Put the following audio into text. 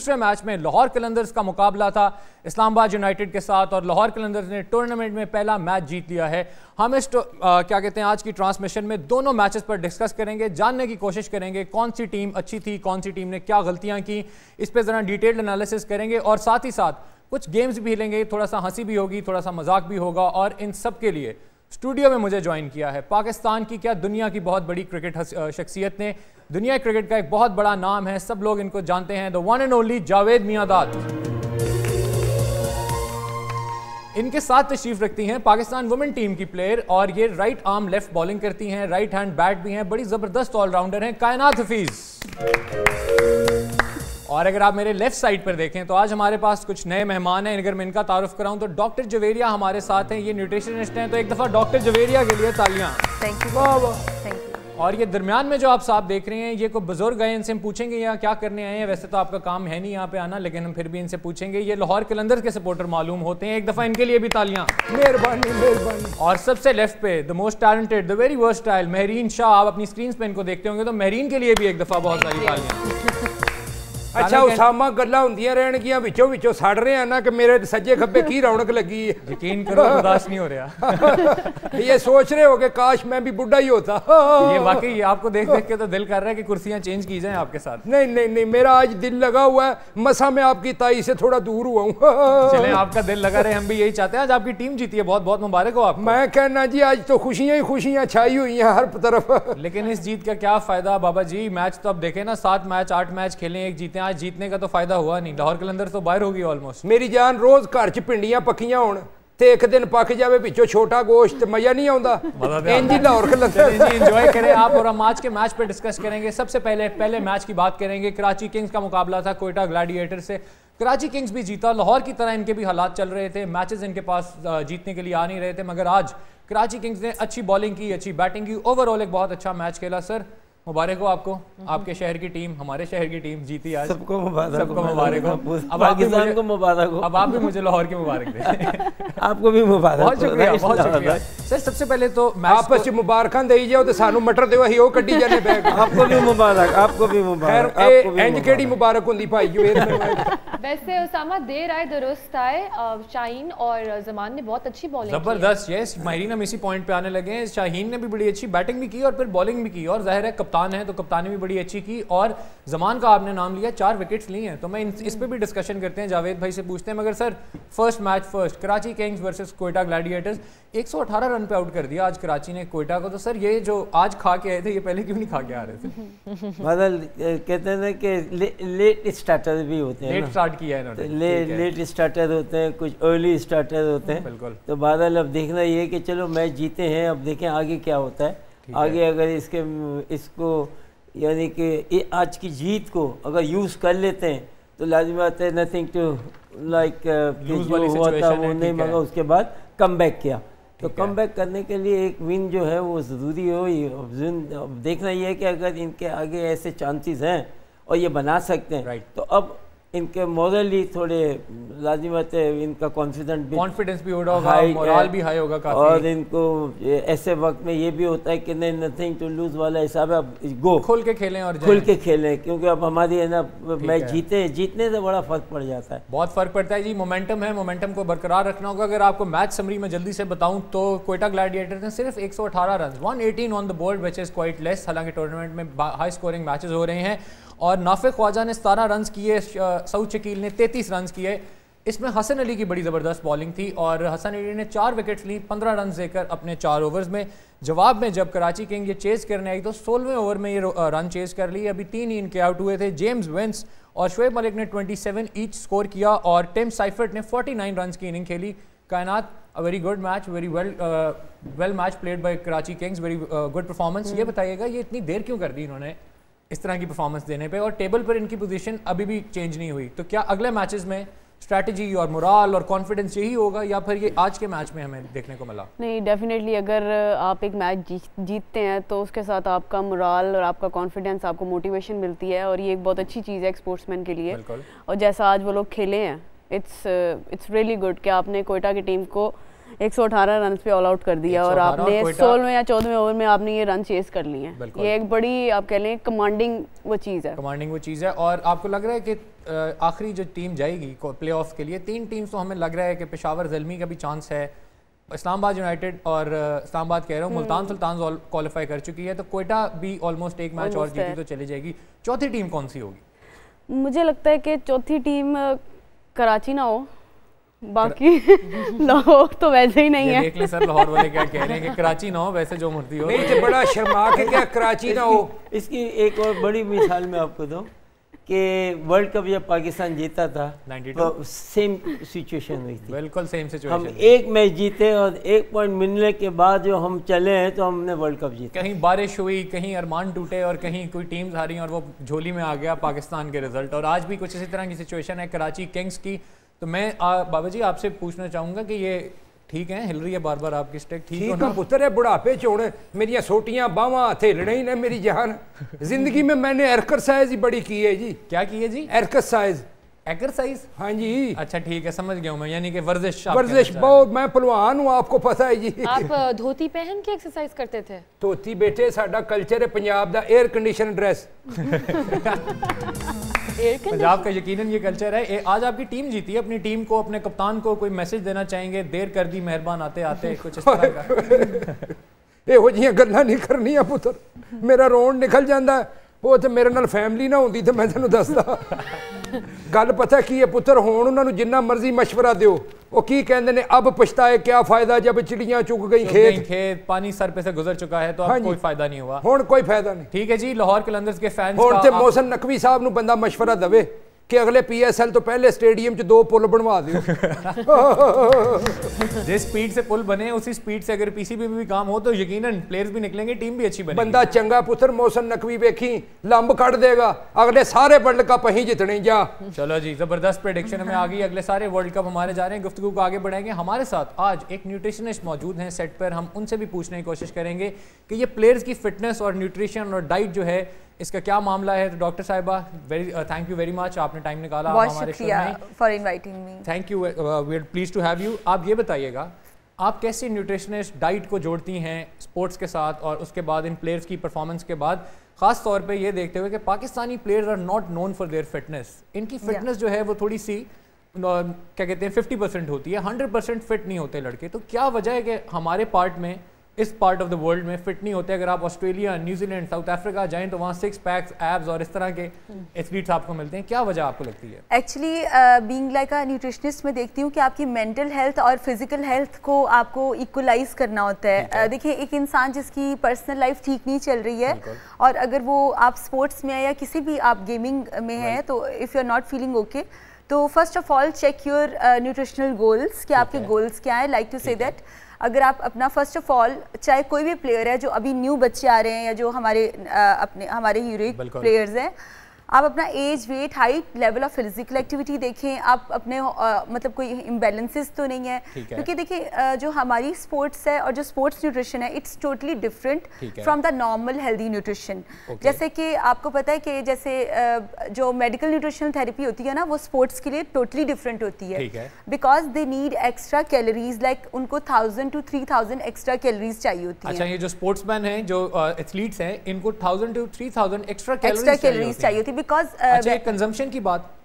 दूसरे मैच में लाहौर कलंदर्स का मुकाबला था इस्लामाबाद यूनाइटेड के साथ और लाहौर कलंदर्स ने टूर्नामेंट में पहला मैच जीत लिया है। हम इस क्या कहते हैं आज की ट्रांसमिशन में दोनों मैचेस पर डिस्कस करेंगे, जानने की कोशिश करेंगे कौन सी टीम अच्छी थी, कौन सी टीम ने क्या गलतियां की, इस पर ज़रा डिटेल्ड एनालिसिस करेंगे और साथ ही साथ कुछ गेम्स भी लेंगे, थोड़ा सा हंसी भी होगी, थोड़ा सा मजाक भी होगा। और इन सब के लिए स्टूडियो में मुझे ज्वाइन किया है पाकिस्तान की क्या दुनिया की बहुत बड़ी क्रिकेट शख्सियत ने, दुनिया क्रिकेट का एक बहुत बड़ा नाम है, सब लोग इनको जानते हैं, the one and only Javed Miandad. इनके साथ तशरीफ रखती हैं पाकिस्तान वुमेन टीम की प्लेयर और ये राइट आर्म लेफ्ट बॉलिंग करती हैं, राइट हैंड बैट भी हैं, बड़ी ज़बरदस्त ऑलराउंडर हैं, कायनात हफीज़। और अगर आप मेरे लेफ्ट साइड पर देखें तो आज हमारे पास कुछ नए मेहमान हैं। अगर मैं इनका तारुफ कराऊं तो डॉक्टर जवेरिया हमारे साथ हैं, ये न्यूट्रिशनिस्ट हैं, तो एक दफ़ा डॉक्टर जवेरिया के लिए तालियां। Thank you, thank you. और ये दरमियान में जो आप साहब देख रहे हैं ये कोई बुजुर्ग हैं, इनसे हम पूछेंगे यहाँ क्या करने आए हैं। वैसे तो आपका काम है नहीं यहाँ पे आना, लेकिन हम फिर भी इनसे पूछेंगे। ये लाहौर कलंदर्स के सपोर्टर मालूम होते हैं, एक दफ़ा इनके लिए भी तालियां। मेहरबानी मेहरबानी। और सबसे लेफ्ट पे the most talented, the very versatile Mahreen Shah. आप अपनी स्क्रीन पे इनको देखते होंगे तो महरीन के लिए भी एक दफ़ा बहुत सारी तालियां। अच्छा उसामा गल्लां ਹੁੰਦੀਆਂ ਰਹਿਣਗੀਆਂ ਵਿੱਚੋਂ ਵਿੱਚੋਂ ਸੜ ਰਹੇ हैं ना कि मेरे सज्जे खब्बे की रौनक लगी है। यकीन करो बर्दाश्त नहीं हो रहा। ये सोच रहे हो कि काश मैं भी बुढ़ा ही होता। ये वाकई आपको देख देख के तो दिल कर रहा है कि कुर्सियां चेंज की जाएं आपके साथ। नहीं नहीं नहीं, मेरा आज दिल लगा हुआ है, मसा मैं आपकी ताई से थोड़ा दूर हुआ हूँ। चलें आपका दिल लगा रहे, हम भी यही चाहते हैं। आज आपकी टीम जीती है, बहुत बहुत मुबारक हो आपको। मैं कहना जी आज तो खुशियां ही खुशियां छाई हुई हैं हर तरफ। लेकिन इस जीत का क्या फायदा बाबा जी, मैच तो अब देखें ना, 7 मैच 8 मैच खेले, एक जीते, आज जीतने का तो फायदा हुआ नहीं। लाहौर कलंदर्स तो बाहर होगी ऑलमोस्ट। मेरी जान रोज घर च पिंडियां पक्कियां होण ते एक दिन पक जावे पिछों छोटा गोश्त, मजा नहीं आउंदा। इंज ही लाहौर कलंदर्स जी एंजॉय करें आप। और हम आज के मैच पे डिस्कस करेंगे। सबसे पहले मैच की बात करेंगे। कराची किंग्स का मुकाबला था कोयटा ग्लैडिएटर से। कराची किंग्स भी जीता, लाहौर की तरह इनके भी हालात चल रहे थे, मैचेस इनके पास जीतने के लिए आ नहीं रहे थे, मगर आज कराची किंग्स ने अच्छी बॉलिंग की, अच्छी बैटिंग की, ओवरऑल एक बहुत अच्छा मैच खेला। सर मुबारक हो आपको, आपके शहर की टीम, हमारे शहर की टीम जीती आज। सबको मुबारक, सबको मुबारक हो। अब पाकिस्तान को मुबारक हो। अब आप भी मुझे लाहौर की मुबारक दें। आपको भी मुबारक। बहुत शुक्रिया, बहुत शुक्रिया। सर सबसे पहले तो आपस च मुबारकां देई जाओ ते सानू मटर दिओ, असीं ओह कड्डी जाने बैग। आपको भी मुबारक, आपको भी मुबारक। खैर इंज केड़ी मुबारक हुंदी भाई जी। वैसे उसामा देर आए दुरुस्त आए, शाहीन और जमान ने बहुत अच्छी बॉलिंग की। जबरदस्त, यस माहिरीन हम इसी पॉइंट पे आने लगे हैं। शाहीन ने भी बड़ी अच्छी बैटिंग भी की और फिर बॉलिंग भी की, और जाहिर है कप्तान है तो कप्तानी भी बड़ी अच्छी की। और जमान का आपने नाम लिया, 4 विकेट्स ली हैं, तो मैं इस पे भी डिस्कशन करते हैं, जावेद भाई से पूछते हैं। मगर sir first match Karachi Kings versus Quetta Gladiators, 118 run पे आउट कर दिया आज कराची ने कोयटा को। तो सर ये जो आज खा के आए थे, ये पहले क्यों नहीं खा के आ रहे थे? बादल कहते हैं ना कि लेट स्टार्टर भी होते हैं, लेट स्टार्ट किया है इन्होंने, लेट स्टार्टर होते हैं, कुछ अर्ली स्टार्टर होते हैं। बिल्कुल। तो बादल अब देखना ये कि चलो मैच जीते हैं, अब देखें आगे क्या होता है। आगे अगर इसको यानी कि आज की जीत को अगर यूज़ कर लेते हैं तो लाजिम बात है, नथिंग टू लाइक जो हुआ था वो नहीं, मगर उसके बाद कम बैक किया। तो कम बैक करने के लिए एक विन जो है वो ज़रूरी हो। अब देखना ये है कि अगर इनके आगे ऐसे चांसेस हैं और ये बना सकते हैं तो अब इनके मॉरली थोड़े लाजिमत है, इनका कॉन्फिडेंस भी होगा, मोरल भी हाई होगा काफी। और इनको ऐसे वक्त में ये भी होता है कि नहीं, नथिंग टू लूज वाला हिसाब है, अब गो खोल के खेलें और खुल के खेलें, क्योंकि अब हमारी है ना मैच जीतने से बड़ा फर्क पड़ जाता है। बहुत फर्क पड़ता है जी। मोमेंटम है, मोमेंटम को बरकरार रखना होगा। अगर आपको मैच समरी में जल्दी से बताऊं तो कोयटा ग्लैडिएटर्स ने सिर्फ 118 run, 118 on the board, which is quite less. हालांकि टूर्नामेंट में हाई स्कोरिंग मैचेस हो रहे हैं। और नाफिक ख्वाजा ने 17 रन किए, सऊद शकील ने 33 रन किए। इसमें हसन अली की बड़ी ज़बरदस्त बॉलिंग थी और हसन अली ने 4 विकेट्स ली 15 रन देकर अपने 4 ओवर्स में। जवाब में जब कराची किंग ये चेज़ करने आई तो 16वें ओवर में ये रन चेज़ कर ली। अभी 3 ही इनके आउट हुए थे। जेम्स विंस और शुएब मलिक ने 27 ईच स्कोर किया और टिम साइफर्ट ने 49 रन की इनिंग खेली। Kainat, a very good match, very well match played by Karachi Kings, very good performance. ये बताइएगा ये इतनी देर क्यों कर दी इन्होंने इस तरह की परफॉर्मेंस देने पे, और टेबल पर इनकी पोजीशन अभी भी चेंज नहीं हुई? तो क्या अगले मैचेस में स्ट्रैटेजी और मोराल और कॉन्फिडेंस यही होगा या फिर ये आज के मैच में हमें देखने को मिला? नहीं, डेफिनेटली अगर आप एक मैच जीतते हैं तो उसके साथ आपका मोराल और आपका कॉन्फिडेंस, आपको मोटिवेशन मिलती है, और ये एक बहुत अच्छी चीज़ है एक स्पोर्ट्समैन के लिए। और जैसा आज वो लोग खेले हैं, इट्स रियली गुड कि आपने कोयटा की टीम को 118 रन पे ऑल आउट कर दिया और आपने 16वें या 14वें ओवर में आपने ये रन चेस कर लिए हैं। ये एक बड़ी आप कह लें कमांडिंग वो चीज़ है, कमांडिंग वो चीज़ है। और आपको लग रहा है कि आखिरी जो टीम जाएगी प्ले ऑफ के लिए, 3 टीम्स तो हमें लग रहा है कि पेशावर ज़ल्मी का भी चांस है, इस्लामाबाद यूनाइटेड और इस्लामाबाद कह रहा हूँ मुल्तान सुल्तान क्वालिफाई कर चुकी है, तो कोयटा भी ऑलमोस्ट एक मैच और जीती तो चली जाएगी। चौथी टीम कौन सी होगी? मुझे लगता है कि चौथी टीम कराची ना हो, बाकी लाहौर तो वैसे ही नहीं है। देख लें सर लाहौर वाले क्या कह रहे हैं कि कराची ना हो, वैसे जो मर्जी हो। नहीं तो बड़ा शर्मा के क्या कराची ना हो। इसकी एक और बड़ी मिसाल मैं आपको दूं कि वर्ल्ड कप जब पाकिस्तान जीता था 92 तो सेम सिचुएशन हुई थी, बिल्कुल सेम हम सिचुएशन। एक मैच जीते और 1 पॉइंट मिलने के बाद जो हम चले हैं तो हमने वर्ल्ड कप जीता। कहीं बारिश हुई, कहीं अरमान टूटे और कहीं कोई टीम्स हारी और वो झोली में आ गया पाकिस्तान के रिजल्ट। और आज भी कुछ इसी तरह की सिचुएशन है कराची किंग्स की। तो मैं बाबा जी आपसे पूछना चाहूँगा कि ये ठीक है, हिल रही है बार बार आपकी स्टिक, ठीक हो ना? पुत्र है बुढ़ापे च होने मेरिया सोटियां बावां हथे हिलने ही ने मेरी जान। जिंदगी में मैंने एक्सरसाइज ही बड़ी की है जी। क्या की है जी? एक्सरसाइज। एक्सरसाइज? हाँ जी। अच्छा ठीक है, समझ गया हूँ मैं, यानी कि वर्जिश। वर्जिश बहुत, मैं पहलवान हूँ आपको पता है जी। आप धोती पहन के एक्सरसाइज करते थे? धोती बेटे साडा कल्चर है पंजाब दा, एयर कंडीशन ड्रेस। पंजाब का यकीनन ये कल्चर है। आज आपकी टीम जीती है, अपनी टीम को, अपने कप्तान को कोई मैसेज देना चाहेंगे? देर कर दी मेहरबान आते आते, कुछ इस तरह का। ਇਹੋ ਜਿਹੀਆਂ ਗੱਲਾਂ ਨਹੀਂ ਕਰਨੀਆਂ ਪੁੱਤਰ, ਮੇਰਾ ਰੋਣ ਨਿਕਲ ਜਾਂਦਾ। ਉਹ ਤੇ ਮੇਰੇ ਨਾਲ ਫੈਮਿਲੀ ਨਾ ਹੁੰਦੀ ਤੇ ਮੈਂ ਤੈਨੂੰ ਦੱਸਦਾ। ਗੱਲ ਪਤਾ ਕੀ ਹੈ ਪੁੱਤਰ, ਹੁਣ ਉਹਨਾਂ ਨੂੰ ਜਿੰਨਾ ਮਰਜ਼ੀ ਮਸ਼ਵਰਾ ਦਿਓ, ਉਹ ਕੀ ਕਹਿੰਦੇ ਨੇ, ਅਬ ਪਛਤਾਏ ਕਿਆ ਫਾਇਦਾ ਜਬ ਚਿੜੀਆਂ ਚੁਗ ਗਈ खेत, पानी सर पे से गुजर चुका है तो अब कोई फायदा नहीं हुआ। ਹੁਣ ਕੋਈ ਫਾਇਦਾ ਨਹੀਂ। ठीक है जी, लाहौर कलंदर्स के फैंस ਹੁਣ ਤੇ ਮੋਹसिन नकवी साहब ਨੂੰ ਬੰਦਾ ਮਸ਼ਵਰਾ ਦੇਵੇ कि अगले PSL तो पहले स्टेडियम च 2 पुल बनवा दियो। जिस स्पीड से पुल बने उसी स्पीड से अगर पीसीबी में भी काम हो तो यकीनन प्लेयर्स भी निकलेंगे, टीम भी अच्छी बनेगी। बंदा चंगा पुत्र मोहसिन नकवी वेखी लंब कट देगा, अगले सारे वर्ल्ड कप ही जितने जा। चलो जी, जबरदस्त प्रेडिक्शन हमें आ गई, अगले सारे वर्ल्ड कप हमारे जा रहे हैं। गुफ्तगू को आगे बढ़ाएंगे। हमारे साथ आज एक न्यूट्रिशनिस्ट मौजूद हैं सेट पर, हम उनसे भी पूछने की कोशिश करेंगे कि ये प्लेयर्स की फिटनेस और न्यूट्रिशन और डाइट जो है इसका क्या मामला है। तो डॉक्टर साहिबा थैंक यू वेरी मच, आपने टाइम निकाला हमारे शो में। For inviting me. Thank you, we are please to have you. आप ये बताइएगा, आप कैसे न्यूट्रिशनिस्ट डाइट को जोड़ती हैं स्पोर्ट्स के साथ और उसके बाद इन प्लेयर्स की परफॉर्मेंस के बाद, खास तौर पे ये देखते हुए कि Pakistani players are not known for their fitness. इनकी फिटनेस जो है वो थोड़ी सी क्या कहते हैं 50% होती है, 100% फिट नहीं होते लड़के। तो क्या वजह है कि हमारे पार्ट में, इस पार्ट ऑफ द वर्ल्ड में फिट नहीं होते? अगर आप ऑस्ट्रेलिया, न्यूजीलैंड, साउथ अफ्रीका जाएं तो वहाँ 6 पैक्स, एब्स और इस तरह के एथलीट्स आपको मिलते हैं। क्या वजह आपको लगती है? Actually being like a nutritionist मैं देखती हूँ कि आपकी मेंटल हेल्थ और फिजिकल हेल्थ को आपको इक्वलाइज करना होता है। देखिए, एक इंसान जिसकी पर्सनल लाइफ ठीक नहीं चल रही है और अगर वो आप स्पोर्ट्स में है या किसी भी आप गेमिंग में है, तो if you are not feeling okay, तो first of all check your nutritional goals कि आपके गोल्स क्या है। लाइक टू से दैट अगर आप अपना फर्स्ट ऑफ ऑल, चाहे कोई भी प्लेयर है, जो अभी न्यू बच्चे आ रहे हैं या जो हमारे हीरोइक प्लेयर्स हैं, आप अपना age, weight, height, level of physical activity देखें। आप अपने मतलब कोई इम्बैलेंसेस तो नहीं है, क्योंकि देखिए जो हमारी स्पोर्ट्स है और जो स्पोर्ट्स न्यूट्रिशन है, it's totally different from the normal healthy nutrition. जैसे कि आपको पता है कि जैसे जो मेडिकल न्यूट्रिशनल थेरेपी होती है ना, वो स्पोर्ट्स के लिए टोटली डिफरेंट होती है, because they need extra calories, like उनको 1000 to 3000 एक्स्ट्रा कैलोरीज चाहिए होती है। अच्छा, ये जो स्पोर्ट्समैन हैं, जो एथलीट्स हैं, इनको 1000 to 3000 एक्स्ट्रा कैलोरीज चाहिए होती है। बिकॉज अच्छा, कंजम्पशन की बात